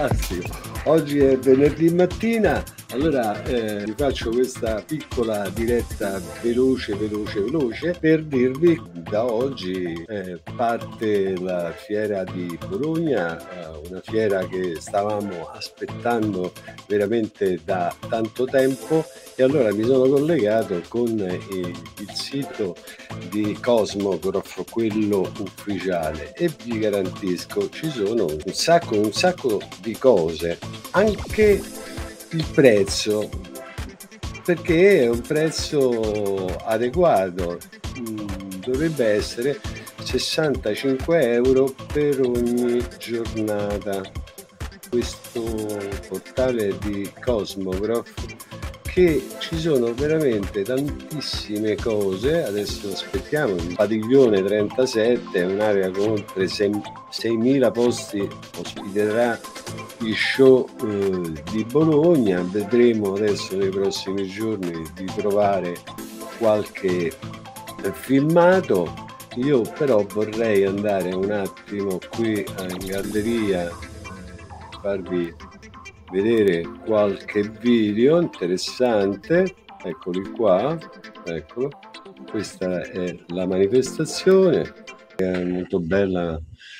fantastico. Oggi è venerdì mattina, allora vi faccio questa piccola diretta veloce per dirvi da oggi parte la fiera di Bologna, una fiera che stavamo aspettando veramente da tanto tempo, e allora mi sono collegato con il sito di Cosmograph, quello ufficiale, e vi garantisco ci sono un sacco di cose, anche il prezzo, perché è un prezzo adeguato. Dovrebbe essere 65 euro per ogni giornata. Questo portale di Cosmograph, che ci sono veramente tantissime cose. Adesso aspettiamo il padiglione 37, un'area con oltre 6.000 posti, ospiterà il show di Bologna. Vedremo adesso nei prossimi giorni di trovare qualche filmato. Io però vorrei andare un attimo qui in galleria, farvi vedere qualche video interessante. Eccoli qua, eccolo. Questa è la manifestazione, è molto bella,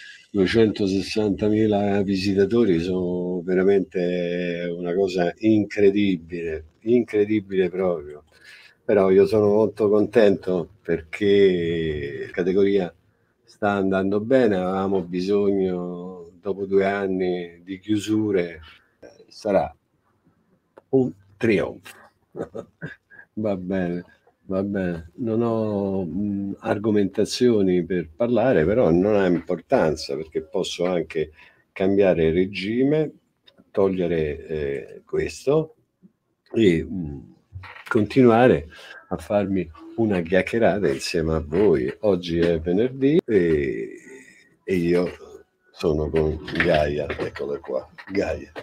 260.000 visitatori, sono veramente una cosa incredibile proprio. Però io sono molto contento perché la categoria sta andando bene, avevamo bisogno, dopo 2 anni di chiusure, sarà un trionfo. Va bene, non ho argomentazioni per parlare, però non ha importanza, perché posso anche cambiare regime, togliere questo e continuare a farmi una chiacchierata insieme a voi. Oggi è venerdì e io sono con Gaia, eccola qua, Gaia.